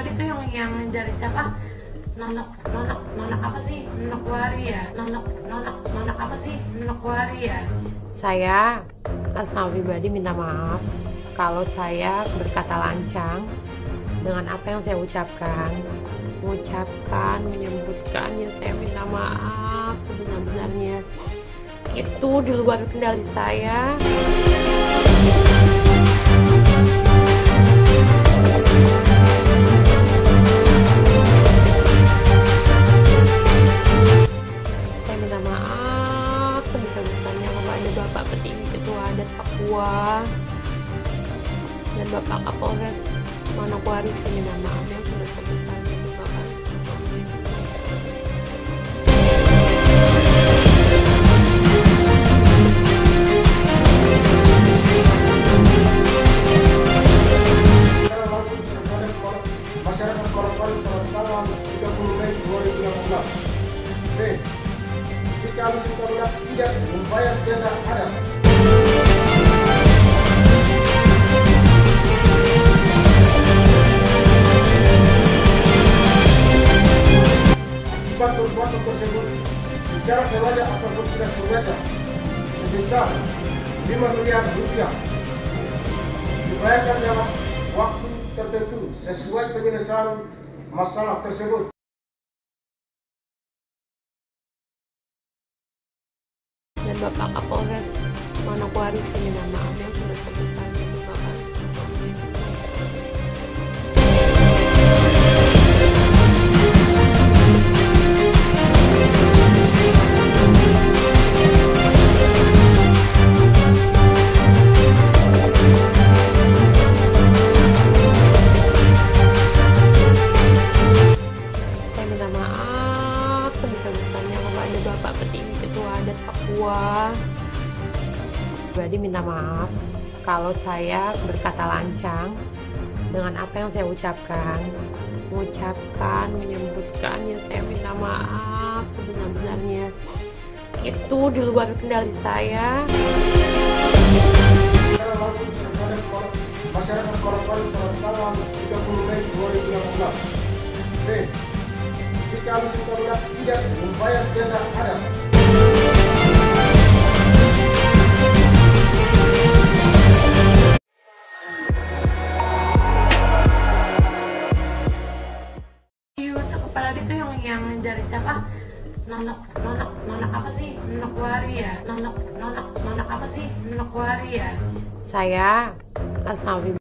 tadi tuh yang dari siapa? Nonok apa sih? Nonok Wari ya? Nonok apa sih? Nonok Wari ya? Saya atas nama pribadi minta maaf kalau saya berkata lancang dengan apa yang saya ucapkan, menyebutkan, ya saya minta maaf sebenar-benarnya. Itu di luar kendali saya. Saya minta maaf sebesar-besarnya kepada Bapak Petinggi Ketua Adat Papua dan Bapak Kapolres Manokwari. Saya minta maaf yang sebesar-besarnya. Terima kasih. Masyarakat Manokwari pada tanggal 30 Mei 2018. B. Jika suka tidak membayar denda adat. Akibat perbuatan tersebut, secara sengaja ataupun tidak sengaja, sebesar 5 miliar rupiah dibayarkan dalam waktu tertentu sesuai penyelesaian masalah tersebut. Dan Bapak Kapolres Manokwari, saya minta maaf yang sebesar-besarnya. Terima kasih. Saya minta maaf sebesar-besarnya kepada Bapak Petinggi Ketua Adat Papua. Pribadi minta maaf kalau saya berkata lancang dengan apa yang saya ucapkan, menyebutkan, ya saya minta maaf sebenar-benarnya. Itu di luar kendali saya. Secara langsung kepada masyarakat Manokwari pada tanggal 30 Mei 2018. B. Jika suka tidak membayar denda adat. Kepala itu yang dari siapa? Nonok apa sih? Nonok Wari ya? Nonok apa sih? Nonok Wari ya? Saya atas nama